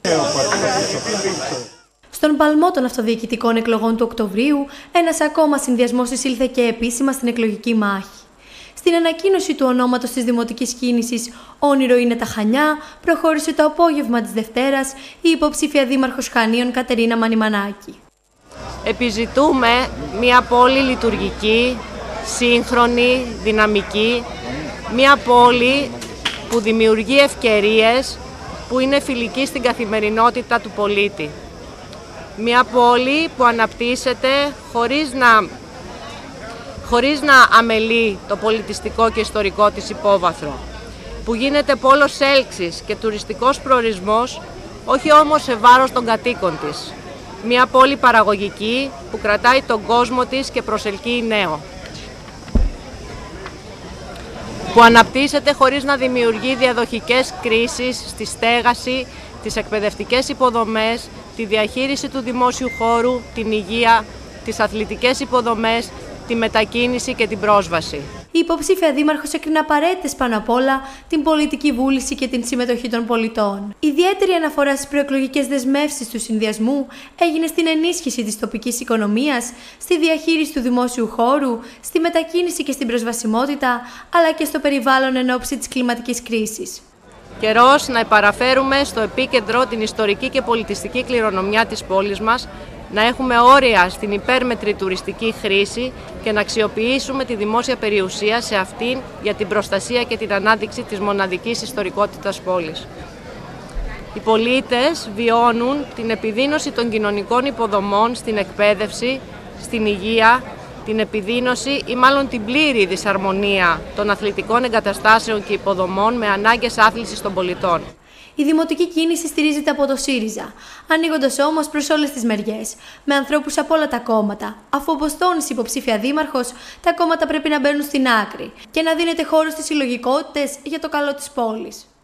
Στον παλμό των αυτοδιοικητικών εκλογών του Οκτωβρίου, ένας ακόμα συνδυασμός εισήλθε και επίσημα στην εκλογική μάχη. Στην ανακοίνωση του ονόματος της δημοτικής κίνησης «Όνειρο είναι τα Χανιά» προχώρησε το απόγευμα της Δευτέρας η υποψήφια δήμαρχος Χανίων Κατερίνα Μανιμανάκη. Επιζητούμε μια πόλη λειτουργική, σύγχρονη, δυναμική, μια πόλη που δημιουργεί ευκαιρίες, που είναι φιλική στην καθημερινότητα του πολίτη. Μια πόλη που αναπτύσσεται χωρίς να αμελεί το πολιτιστικό και ιστορικό της υπόβαθρο, που γίνεται πόλος έλξης και τουριστικός προορισμός, όχι όμως σε βάρος των κατοίκων της. Μια πόλη παραγωγική που κρατάει τον κόσμο της και προσελκύει νέο. Που αναπτύσσεται χωρίς να δημιουργεί διαδοχικές κρίσεις στη στέγαση, τις εκπαιδευτικές υποδομές, τη διαχείριση του δημόσιου χώρου, την υγεία, τις αθλητικές υποδομές, τη μετακίνηση και την πρόσβαση. Η υποψήφια δήμαρχος έκρινε απαραίτητες πάνω απ' όλα την πολιτική βούληση και την συμμετοχή των πολιτών. Ιδιαίτερη αναφορά στις προεκλογικές δεσμεύσεις του συνδυασμού έγινε στην ενίσχυση της τοπικής οικονομίας, στη διαχείριση του δημόσιου χώρου, στη μετακίνηση και στην προσβασιμότητα, αλλά και στο περιβάλλον εν ώψη της κλιματικής κρίσης. Καιρός να επαραφέρουμε στο επίκεντρο την ιστορική και πολιτιστική κληρονομιά της πόλης μας, να έχουμε όρια στην υπέρμετρη τουριστική χρήση και να αξιοποιήσουμε τη δημόσια περιουσία σε αυτήν για την προστασία και την ανάδειξη της μοναδικής ιστορικότητας πόλης. Οι πολίτες βιώνουν την επιδείνωση των κοινωνικών υποδομών στην εκπαίδευση, στην υγεία, την επιδείνωση ή μάλλον την πλήρη δυσαρμονία των αθλητικών εγκαταστάσεων και υποδομών με ανάγκες άθλησης των πολιτών. Η δημοτική κίνηση στηρίζεται από το ΣΥΡΙΖΑ, ανοίγοντας όμως προς όλες τις μεριές, με ανθρώπους από όλα τα κόμματα, αφού όπως τόνισε η υποψήφια δήμαρχος, τα κόμματα πρέπει να μπαίνουν στην άκρη και να δίνεται χώρο στις συλλογικότητες για το καλό της πόλης.